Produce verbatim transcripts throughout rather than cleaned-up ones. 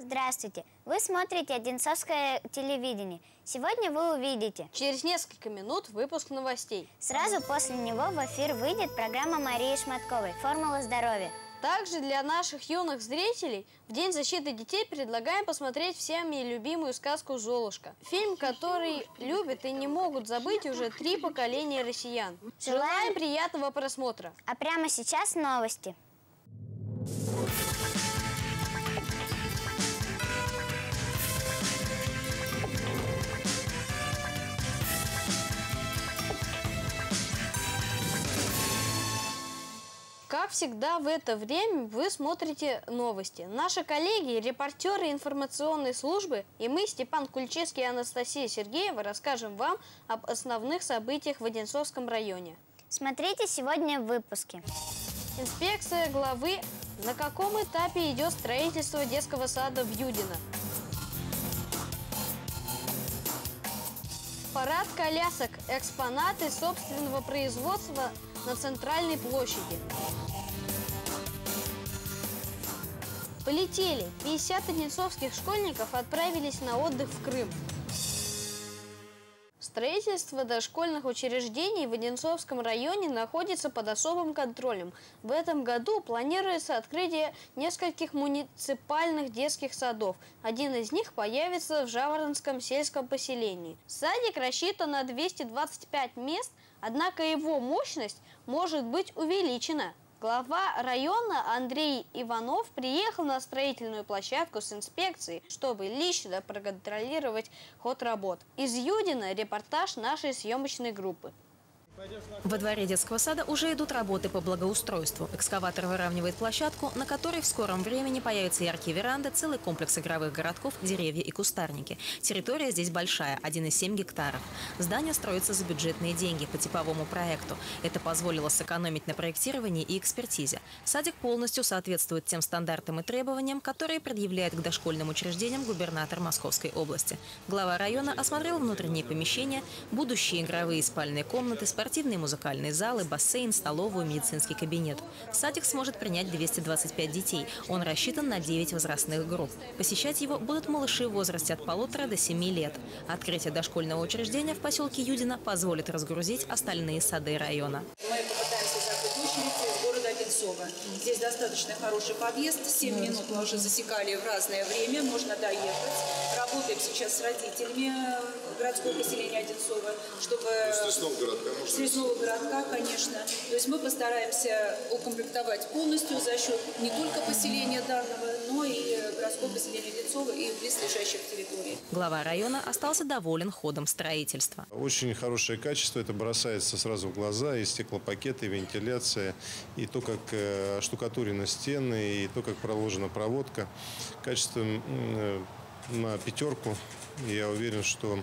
Здравствуйте! Вы смотрите Одинцовское телевидение. Сегодня вы увидите... Через несколько минут выпуск новостей. Сразу после него в эфир выйдет программа Марии Шматковой «Формула здоровья». Также для наших юных зрителей в День защиты детей предлагаем посмотреть всеми любимую сказку «Золушка». Фильм, который любят и не могут забыть уже три поколения россиян. Желаем приятного просмотра. А прямо сейчас новости. Как всегда в это время вы смотрите новости. Наши коллеги, репортеры информационной службы и мы, Степан Кульчевский и Анастасия Сергеева, расскажем вам об основных событиях в Одинцовском районе. Смотрите сегодня в выпуске. Инспекция главы. На каком этапе идет строительство детского сада в Юдино? Парад колясок. Экспонаты собственного производства на центральной площади. Полетели. пятьдесят одинцовских школьников отправились на отдых в Крым. Строительство дошкольных учреждений в Одинцовском районе находится под особым контролем. В этом году планируется открытие нескольких муниципальных детских садов. Один из них появится в Жаворонском сельском поселении. Садик рассчитан на двести двадцать пять мест, однако его мощность может быть увеличена. Глава района Андрей Иванов приехал на строительную площадку с инспекцией, чтобы лично проконтролировать ход работ. Из Юдина репортаж нашей съемочной группы. Во дворе детского сада уже идут работы по благоустройству. Экскаватор выравнивает площадку, на которой в скором времени появятся яркие веранды, целый комплекс игровых городков, деревья и кустарники. Территория здесь большая – один и семь гектаров. Здание строится за бюджетные деньги по типовому проекту. Это позволило сэкономить на проектировании и экспертизе. Садик полностью соответствует тем стандартам и требованиям, которые предъявляет к дошкольным учреждениям губернатор Московской области. Глава района осмотрел внутренние помещения, будущие игровые и спальные комнаты, спортивные музыкальные залы, бассейн, столовую, медицинский кабинет. Садик сможет принять двести двадцать пять детей. Он рассчитан на девять возрастных групп. Посещать его будут малыши в возрасте от полутора до семи лет. Открытие дошкольного учреждения в поселке Юдино позволит разгрузить остальные сады района. Мы попытаемся закрыть очередь из города Одинцова. Здесь достаточно хороший подъезд. семь минут мы уже засекали в разное время. Можно доехать. Работаем сейчас с родителями городского поселения Одинцова, чтобы... С лесного городка, можно? С лесного городка, конечно. То есть мы постараемся укомплектовать полностью за счет не только поселения данного, но и городского поселения Одинцова и близлежащих территорий. Глава района остался доволен ходом строительства. Очень хорошее качество, это бросается сразу в глаза, и стеклопакеты, и вентиляция, и то, как штукатурены стены, и то, как проложена проводка. Качество на пятерку. Я уверен, что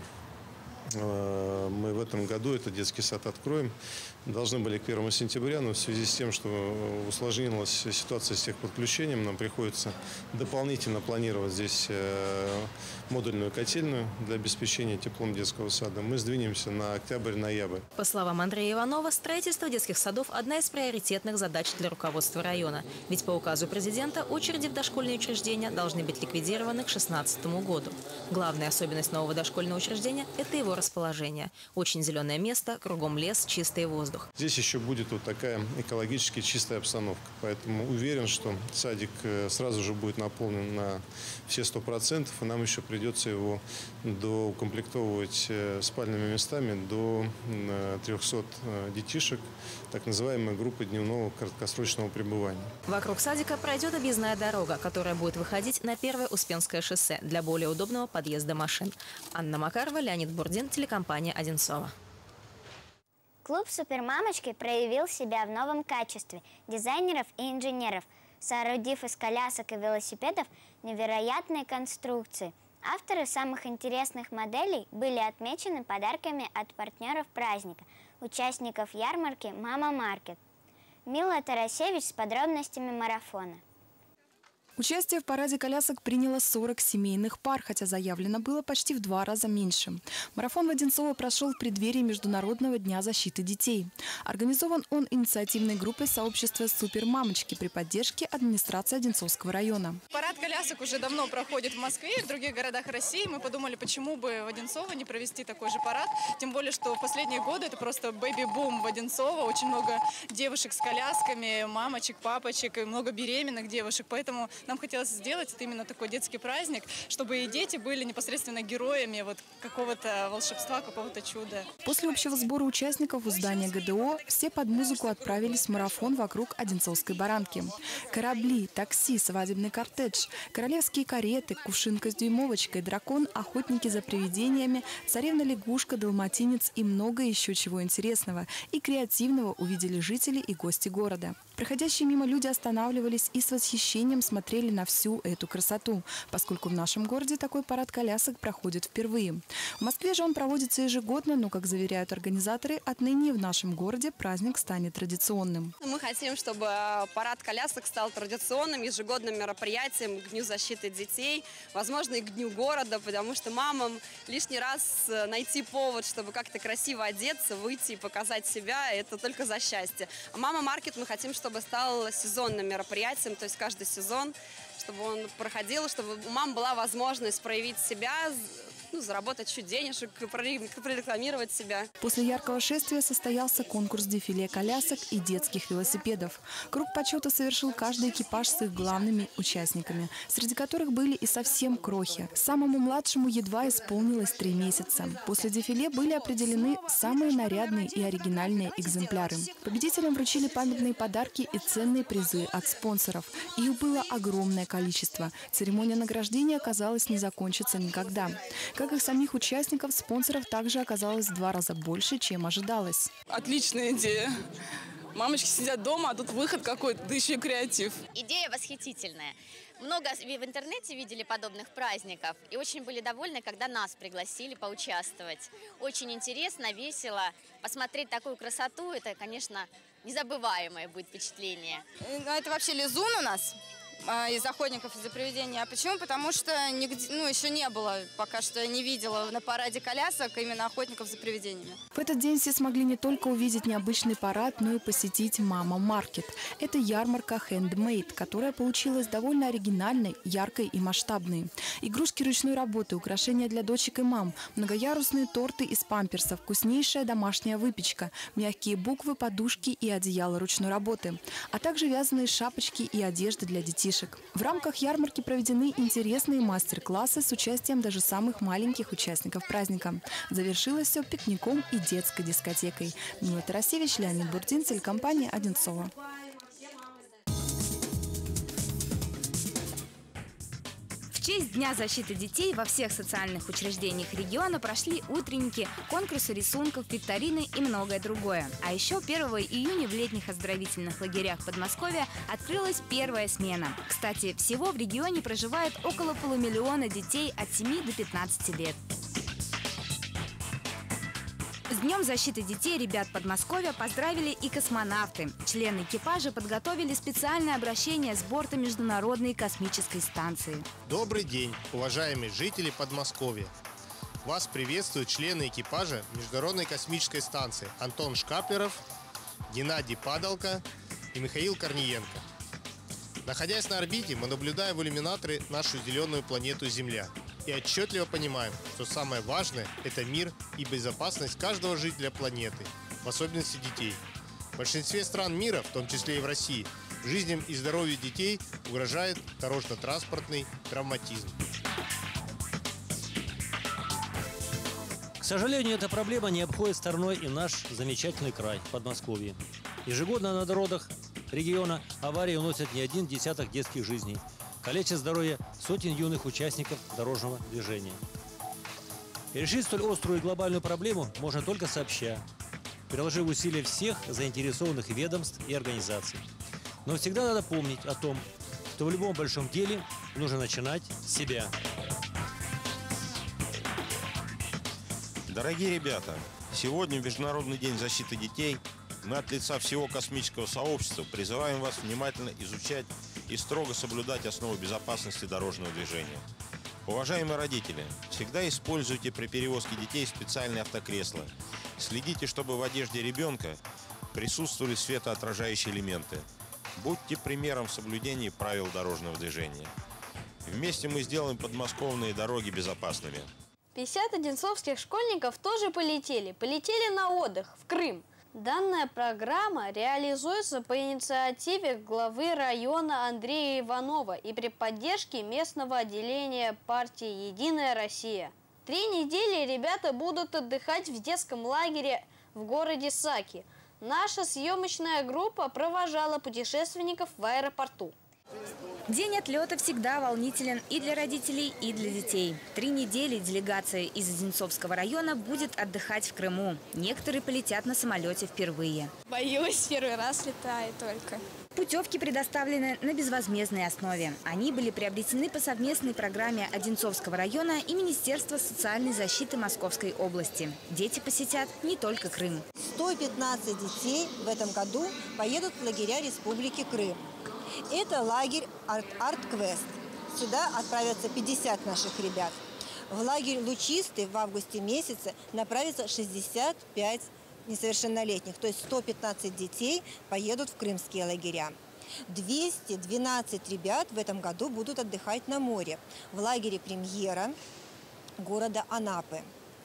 мы в этом году этот детский сад откроем. Должны были к первому сентября, но в связи с тем, что усложнилась ситуация с техподключением, нам приходится дополнительно планировать здесь модульную котельную для обеспечения теплом детского сада. Мы сдвинемся на октябрь-ноябрь. По словам Андрея Иванова, строительство детских садов – одна из приоритетных задач для руководства района. Ведь по указу президента очереди в дошкольные учреждения должны быть ликвидированы к две тысячи шестнадцатому году. Главная особенность нового дошкольного учреждения – это его расположение. Очень зеленое место, кругом лес, чистый воздух. Здесь еще будет вот такая экологически чистая обстановка. Поэтому уверен, что садик сразу же будет наполнен на все сто процентов. И нам еще придется его доукомплектовывать спальными местами до трехсот детишек, так называемой группы дневного краткосрочного пребывания. Вокруг садика пройдет объездная дорога, которая будет выходить на Первое Успенское шоссе для более удобного подъезда машин. Анна Макарова, Леонид Бурдин, телекомпания «Одинцова». Клуб «Супермамочки» проявил себя в новом качестве дизайнеров и инженеров, соорудив из колясок и велосипедов невероятные конструкции. Авторы самых интересных моделей были отмечены подарками от партнеров праздника, участников ярмарки «Мама Маркет». Мила Тарасевич с подробностями марафона. Участие в параде колясок приняло сорок семейных пар, хотя заявлено было почти в два раза меньше. Марафон в Одинцово прошел в преддверии Международного дня защиты детей. Организован он инициативной группой сообщества «Супермамочки» при поддержке администрации Одинцовского района. Парад колясок уже давно проходит в Москве и в других городах России. Мы подумали, почему бы в Одинцово не провести такой же парад. Тем более, что в последние годы это просто бэби-бум в Одинцово. Очень много девушек с колясками, мамочек, папочек и много беременных девушек. Поэтому нам хотелось сделать это именно такой детский праздник, чтобы и дети были непосредственно героями вот какого-то волшебства, какого-то чуда. После общего сбора участников у здания ГДО все под музыку отправились в марафон вокруг Одинцовской баранки. Корабли, такси, свадебный кортедж, королевские кареты, кувшинка с дюймовочкой, дракон, охотники за привидениями, царевна-лягушка, далматинец и много еще чего интересного и креативного увидели жители и гости города. Проходящие мимо люди останавливались и с восхищением смотрели на всю эту красоту, поскольку в нашем городе такой парад колясок проходит впервые. В Москве же он проводится ежегодно, но, как заверяют организаторы, отныне в нашем городе праздник станет традиционным. Мы хотим, чтобы парад колясок стал традиционным, ежегодным мероприятием к Дню защиты детей, возможно, и к Дню города, потому что мамам лишний раз найти повод, чтобы как-то красиво одеться, выйти и показать себя, это только за счастье. А «Мама-маркет» мы хотим, чтобы стал сезонным мероприятием, то есть каждый сезон, чтобы он проходил, чтобы у мам была возможность проявить себя, ну, заработать чуть денежек, прорекламировать себя. После яркого шествия состоялся конкурс дефиле колясок и детских велосипедов. Круг почета совершил каждый экипаж с их главными участниками, среди которых были и совсем крохи. Самому младшему едва исполнилось три месяца. После дефиле были определены самые нарядные и оригинальные экземпляры. Победителям вручили памятные подарки и ценные призы от спонсоров. Их было огромное количество. Церемония награждения, казалось, не закончится никогда. Как и самих участников, спонсоров также оказалось в два раза больше, чем ожидалось. Отличная идея. Мамочки сидят дома, а тут выход какой-то, да еще и креатив. Идея восхитительная. Много в интернете видели подобных праздников и очень были довольны, когда нас пригласили поучаствовать. Очень интересно, весело. Посмотреть такую красоту, это, конечно, незабываемое будет впечатление. Это вообще лизун у нас из охотников и за привидения. А почему? Потому что нигде, ну, еще не было, пока что не видела на параде колясок именно охотников за привидениями. В этот день все смогли не только увидеть необычный парад, но и посетить «Мама-маркет». Это ярмарка «Handmade», которая получилась довольно оригинальной, яркой и масштабной. Игрушки ручной работы, украшения для дочек и мам, многоярусные торты из памперсов, вкуснейшая домашняя выпечка, мягкие буквы, подушки и одеяла ручной работы, а также вязаные шапочки и одежда для детей. В рамках ярмарки проведены интересные мастер-классы с участием даже самых маленьких участников праздника. Завершилось все пикником и детской дискотекой. Мила Тарасевич, Леонид Бурдин, телекомпания «Одинцово». В честь Дня защиты детей во всех социальных учреждениях региона прошли утренники, конкурсы рисунков, викторины и многое другое. А еще первого июня в летних оздоровительных лагерях Подмосковья открылась первая смена. Кстати, всего в регионе проживает около полумиллиона детей от семи до пятнадцати лет. С Днем защиты детей ребят Подмосковья поздравили и космонавты. Члены экипажа подготовили специальное обращение с борта Международной космической станции. Добрый день, уважаемые жители Подмосковья. Вас приветствуют члены экипажа Международной космической станции Антон Шкаплеров, Геннадий Падалко и Михаил Корниенко. Находясь на орбите, мы наблюдаем в иллюминаторы нашу зеленую планету Земля. И отчетливо понимаем, что самое важное – это мир и безопасность каждого жителя планеты, в особенности детей. В большинстве стран мира, в том числе и в России, жизням и здоровью детей угрожает дорожно-транспортный травматизм. К сожалению, эта проблема не обходит стороной и наш замечательный край – Подмосковье. Ежегодно на дорогах региона аварии уносят не один десяток детских жизней. Калечат здоровье сотен юных участников дорожного движения. И решить столь острую и глобальную проблему можно только сообща, приложив усилия всех заинтересованных ведомств и организаций. Но всегда надо помнить о том, что в любом большом деле нужно начинать с себя. Дорогие ребята, сегодня Международный день защиты детей. Мы от лица всего космического сообщества призываем вас внимательно изучать и строго соблюдать основы безопасности дорожного движения. Уважаемые родители, всегда используйте при перевозке детей специальные автокресла. Следите, чтобы в одежде ребенка присутствовали светоотражающие элементы. Будьте примером в соблюдении правил дорожного движения. Вместе мы сделаем подмосковные дороги безопасными. пятьдесят одинцовских школьников тоже полетели. Полетели на отдых в Крым. Данная программа реализуется по инициативе главы района Андрея Иванова и при поддержке местного отделения партии «Единая Россия». Три недели ребята будут отдыхать в детском лагере в городе Саки. Наша съемочная группа провожала путешественников в аэропорту. День отлета всегда волнителен и для родителей, и для детей. Три недели делегация из Одинцовского района будет отдыхать в Крыму. Некоторые полетят на самолете впервые. Боюсь, первый раз летаю только. Путевки предоставлены на безвозмездной основе. Они были приобретены по совместной программе Одинцовского района и Министерства социальной защиты Московской области. Дети посетят не только Крым. сто пятнадцать детей в этом году поедут в лагеря Республики Крым. Это лагерь «Арт-Квест». Сюда отправятся пятьдесят наших ребят. В лагерь «Лучистый» в августе месяце направится шестьдесят пять несовершеннолетних, то есть сто пятнадцать детей поедут в крымские лагеря. двести двенадцать ребят в этом году будут отдыхать на море в лагере «Премьера» города Анапы.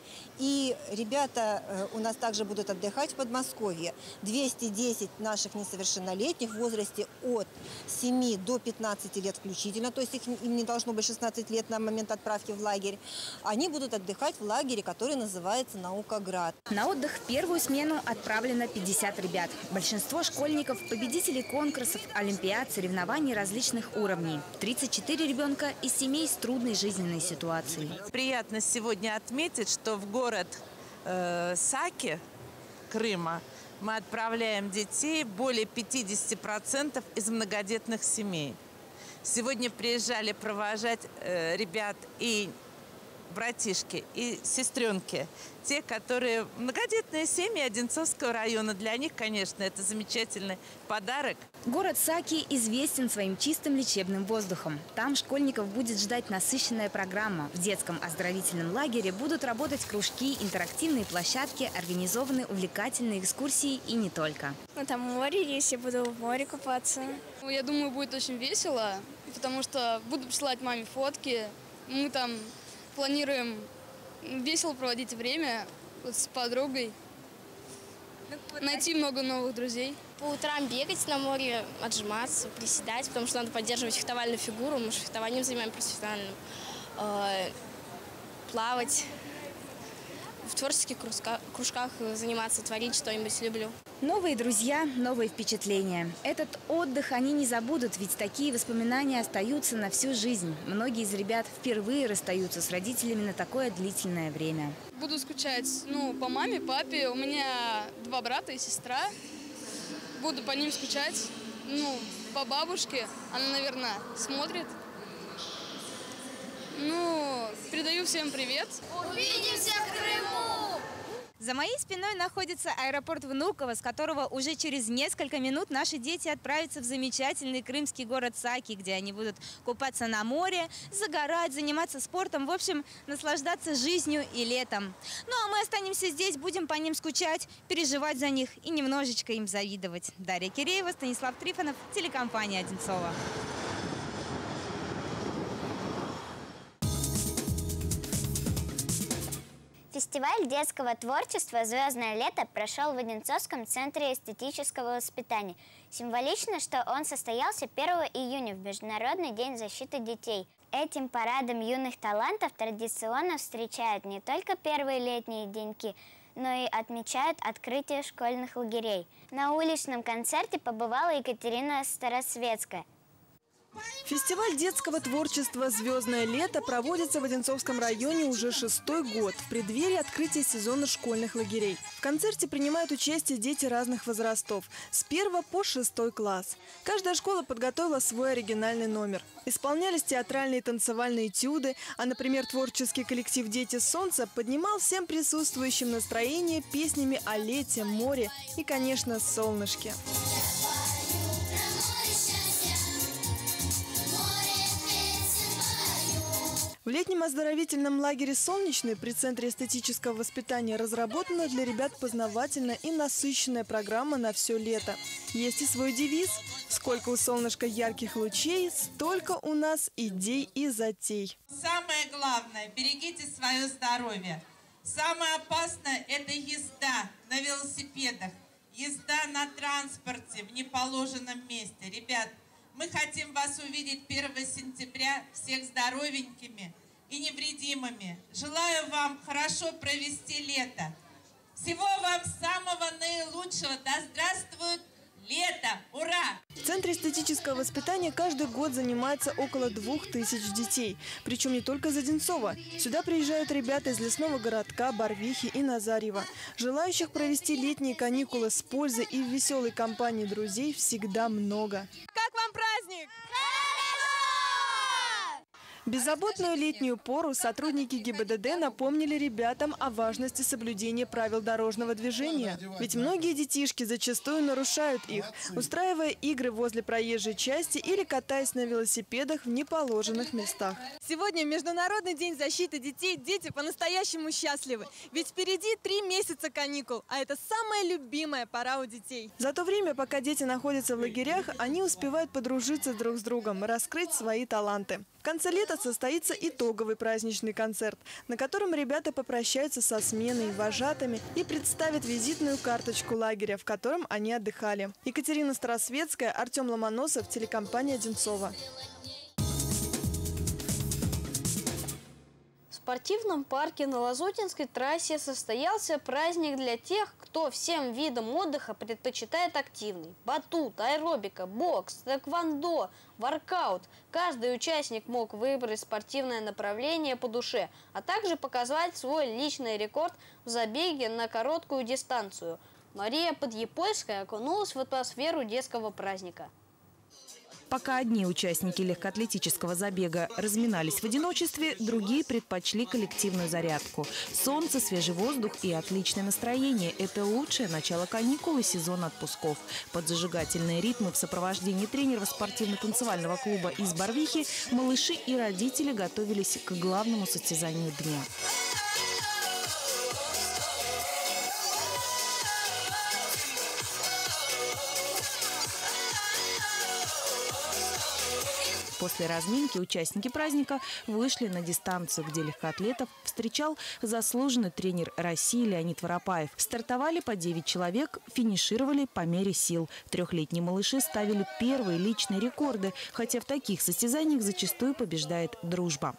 И ребята у нас также будут отдыхать в Подмосковье. двести десять наших несовершеннолетних в возрасте от семи до пятнадцати лет включительно, то есть их, им не должно быть шестнадцать лет на момент отправки в лагерь. Они будут отдыхать в лагере, который называется «Наукоград». На отдых в первую смену отправлено пятьдесят ребят. Большинство школьников – победителей конкурсов, олимпиад, соревнований различных уровней. тридцать четыре ребенка из семей с трудной жизненной ситуацией. Приятно сегодня отметить, что в городе город э, Саки, Крыма, мы отправляем детей более пятидесяти процентов из многодетных семей. Сегодня приезжали провожать э, ребят и братишки, и сестренки. Те, которые многодетные семьи Одинцовского района. Для них, конечно, это замечательный подарок. Город Саки известен своим чистым лечебным воздухом. Там школьников будет ждать насыщенная программа. В детском оздоровительном лагере будут работать кружки, интерактивные площадки, организованы увлекательные экскурсии и не только. Ну, там море есть, я буду в море купаться. Я думаю, будет очень весело, потому что буду присылать маме фотки. Мы там планируем весело проводить время вот с подругой, найти много новых друзей. По утрам бегать на море, отжиматься, приседать, потому что надо поддерживать фехтовальную фигуру. Мы же фехтованием занимаемся профессиональным. Э, плавать, в творческих кружках, кружках заниматься, творить что-нибудь люблю. Новые друзья, новые впечатления. Этот отдых они не забудут, ведь такие воспоминания остаются на всю жизнь. Многие из ребят впервые расстаются с родителями на такое длительное время. Буду скучать ну, по маме, папе. У меня два брата и сестра. Буду по ним скучать. Ну, по бабушке. Она, наверное, смотрит. Ну, передаю всем привет. Увидимся в Крыму! За моей спиной находится аэропорт Внуково, с которого уже через несколько минут наши дети отправятся в замечательный крымский город Саки, где они будут купаться на море, загорать, заниматься спортом, в общем, наслаждаться жизнью и летом. Ну а мы останемся здесь, будем по ним скучать, переживать за них и немножечко им завидовать. Дарья Киреева, Станислав Трифонов, телекомпания «Одинцово». Фестиваль детского творчества «Звездное лето» прошел в Одинцовском центре эстетического воспитания. Символично, что он состоялся первого июня в Международный день защиты детей. Этим парадом юных талантов традиционно встречают не только первые летние деньки, но и отмечают открытие школьных лагерей. На уличном концерте побывала Екатерина Старосветская. Фестиваль детского творчества «Звездное лето» проводится в Одинцовском районе уже шестой год, в преддверии открытия сезона школьных лагерей. В концерте принимают участие дети разных возрастов, с первого по шестой класс. Каждая школа подготовила свой оригинальный номер. Исполнялись театральные и танцевальные этюды, а, например, творческий коллектив «Дети Солнца» поднимал всем присутствующим настроение песнями о лете, море и, конечно, солнышке. В летнем оздоровительном лагере «Солнечный» при Центре эстетического воспитания разработана для ребят познавательная и насыщенная программа на все лето. Есть и свой девиз: «Сколько у солнышка ярких лучей, столько у нас идей и затей». Самое главное – берегите свое здоровье. Самое опасное – это езда на велосипедах, езда на транспорте в неположенном месте. Ребят, мы хотим вас увидеть первого сентября всех здоровенькими и невредимыми. Желаю вам хорошо провести лето. Всего вам самого наилучшего. Да здравствует лето! Ура! В Центре эстетического воспитания каждый год занимается около двух тысяч детей. Причем не только из Одинцова. Сюда приезжают ребята из лесного городка, Барвихи и Назарьева. Желающих провести летние каникулы с пользой и в веселой компании друзей всегда много. Как вам праздник? Беззаботную летнюю пору сотрудники ГИБДД напомнили ребятам о важности соблюдения правил дорожного движения. Ведь многие детишки зачастую нарушают их, устраивая игры возле проезжей части или катаясь на велосипедах в неположенных местах. Сегодня Международный день защиты детей. Дети по-настоящему счастливы. Ведь впереди три месяца каникул, а это самая любимая пора у детей. За то время, пока дети находятся в лагерях, они успевают подружиться друг с другом, раскрыть свои таланты. В конце лета состоится итоговый праздничный концерт, на котором ребята попрощаются со сменой, вожатыми и представят визитную карточку лагеря, в котором они отдыхали. Екатерина Старосветская, Артем Ломоносов, телекомпания «Одинцово». В спортивном парке на Лазутинской трассе состоялся праздник для тех, кто всем видам отдыха предпочитает активный. Батут, аэробика, бокс, тэквондо, воркаут. Каждый участник мог выбрать спортивное направление по душе, а также показать свой личный рекорд в забеге на короткую дистанцию. Мария Подъепольская окунулась в атмосферу детского праздника. Пока одни участники легкоатлетического забега разминались в одиночестве, другие предпочли коллективную зарядку. Солнце, свежий воздух и отличное настроение – это лучшее начало каникул и сезон отпусков. Под зажигательные ритмы в сопровождении тренера спортивно-танцевального клуба из Барвихи малыши и родители готовились к главному состязанию дня. После разминки участники праздника вышли на дистанцию, где легкоатлетов встречал заслуженный тренер России Леонид Воропаев. Стартовали по девять человек, финишировали по мере сил. Трехлетние малыши ставили первые личные рекорды, хотя в таких состязаниях зачастую побеждает дружба.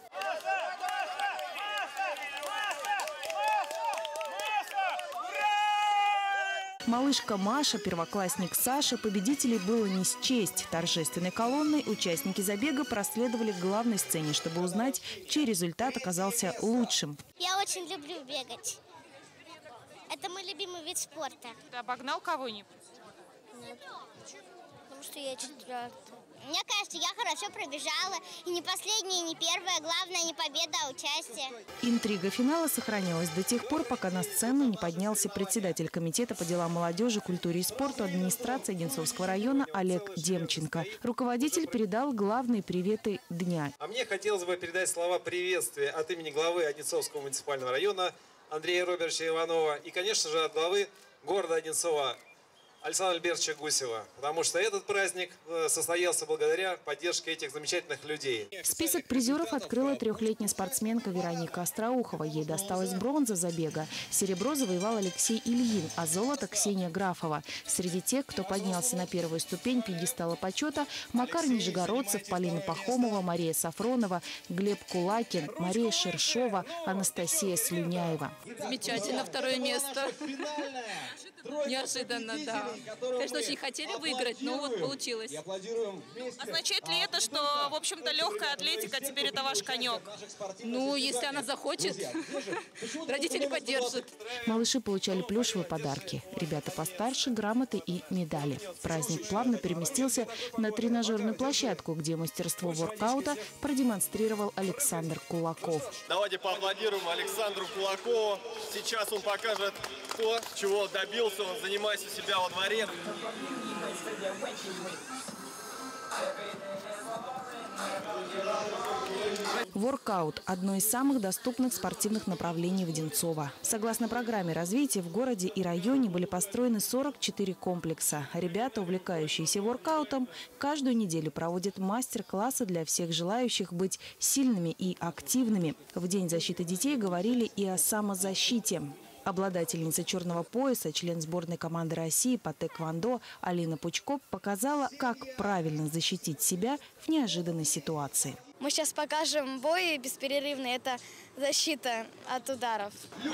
Малышка Маша, первоклассник Саша, победителей было не счесть. Торжественной колонной участники забега проследовали к главной сцене, чтобы узнать, чей результат оказался лучшим. Я очень люблю бегать. Это мой любимый вид спорта. Ты обогнал кого-нибудь? Нет. Потому что я четвертая. Мне кажется, я хорошо пробежала. И не последняя, и не первая. Главное не победа, а участие. Интрига финала сохранялась до тех пор, пока на сцену не поднялся председатель комитета по делам молодежи, культуре и спорту администрации Одинцовского района Олег Демченко. Руководитель передал главные приветы дня. А мне хотелось бы передать слова приветствия от имени главы Одинцовского муниципального района Андрея Робертовича Иванова и, конечно же, от главы города Одинцова Александра Альбертовича Гусева, потому что этот праздник состоялся благодаря поддержке этих замечательных людей. Список призеров открыла трехлетняя спортсменка Вероника Остроухова. Ей досталась бронза забега. Серебро завоевал Алексей Ильин, а золото – Ксения Графова. Среди тех, кто поднялся на первую ступень пьедестала почета – Макар Нижегородцев, Полина Пахомова, Мария Сафронова, Глеб Кулакин, Мария Шершова, Анастасия Слюняева. Замечательно, второе место. Неожиданно, да. Конечно, очень хотели выиграть, но вот получилось. Означает ли это, что, в общем-то, легкая атлетика теперь это ваш конек? Ну, если она захочет, родители поддержат. Малыши получали плюшевые подарки. Ребята постарше – грамоты и медали. Праздник плавно переместился на тренажерную площадку, где мастерство воркаута продемонстрировал Александр Кулаков. Давайте поаплодируем Александру Кулакову. Сейчас он покажет то, чего добился он, занимаясь у себя во дворе. Воркаут – одно из самых доступных спортивных направлений в Одинцово. Согласно программе развития, в городе и районе были построены сорок четыре комплекса. Ребята, увлекающиеся воркаутом, каждую неделю проводят мастер-классы для всех желающих быть сильными и активными. В День защиты детей говорили и о самозащите. Обладательница черного пояса, член сборной команды России по тэквондо Алина Пучко показала, как правильно защитить себя в неожиданной ситуации. Мы сейчас покажем бой бесперерывный. Это защита от ударов.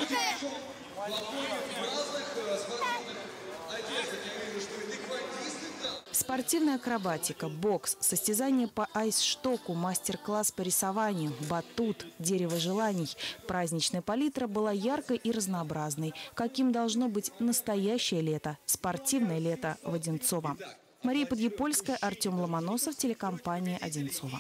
Спортивная акробатика, бокс, состязания по айс-штоку, мастер-класс по рисованию, батут, дерево желаний. Праздничная палитра была яркой и разнообразной. Каким должно быть настоящее лето, спортивное лето в Одинцово. Мария Подъепольская, Артем Ломоносов, телекомпания «Одинцово».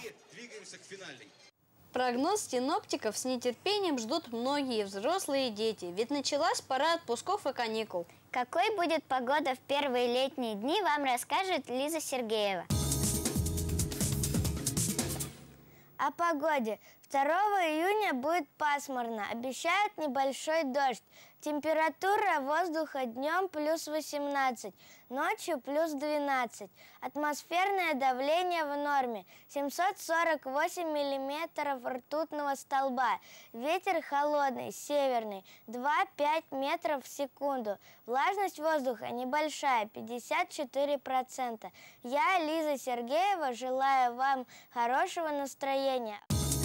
Прогноз синоптиков с нетерпением ждут многие взрослые дети, ведь началась пора отпусков и каникул. Какой будет погода в первые летние дни, вам расскажет Лиза Сергеева. О погоде. второго июня будет пасмурно, обещают небольшой дождь. Температура воздуха днем плюс восемнадцать, ночью плюс двенадцать. Атмосферное давление в норме семьсот сорок восемь миллиметров ртутного столба. Ветер холодный, северный, два-пять метров в секунду. Влажность воздуха небольшая, пятьдесят четыре процента. Я, Лиза Сергеева, желаю вам хорошего настроения.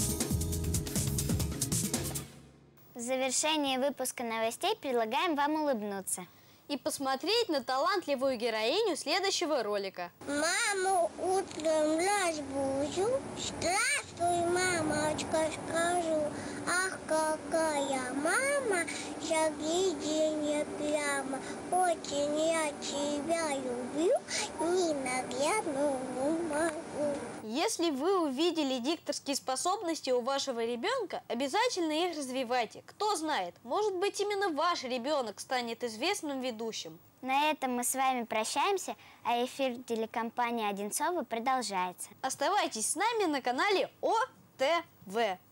В завершении выпуска новостей предлагаем вам улыбнуться и посмотреть на талантливую героиню следующего ролика. Маму утром разбужу, здравствуй, мамочка, скажу. Ах, какая мама, загляденье прямо. Очень я тебя люблю, не нагляну не могу. Если вы увидели дикторские способности у вашего ребенка, обязательно их развивайте. Кто знает, может быть, именно ваш ребенок станет известным ведущим. На этом мы с вами прощаемся, а эфир телекомпании «Одинцово» продолжается. Оставайтесь с нами на канале О Т В.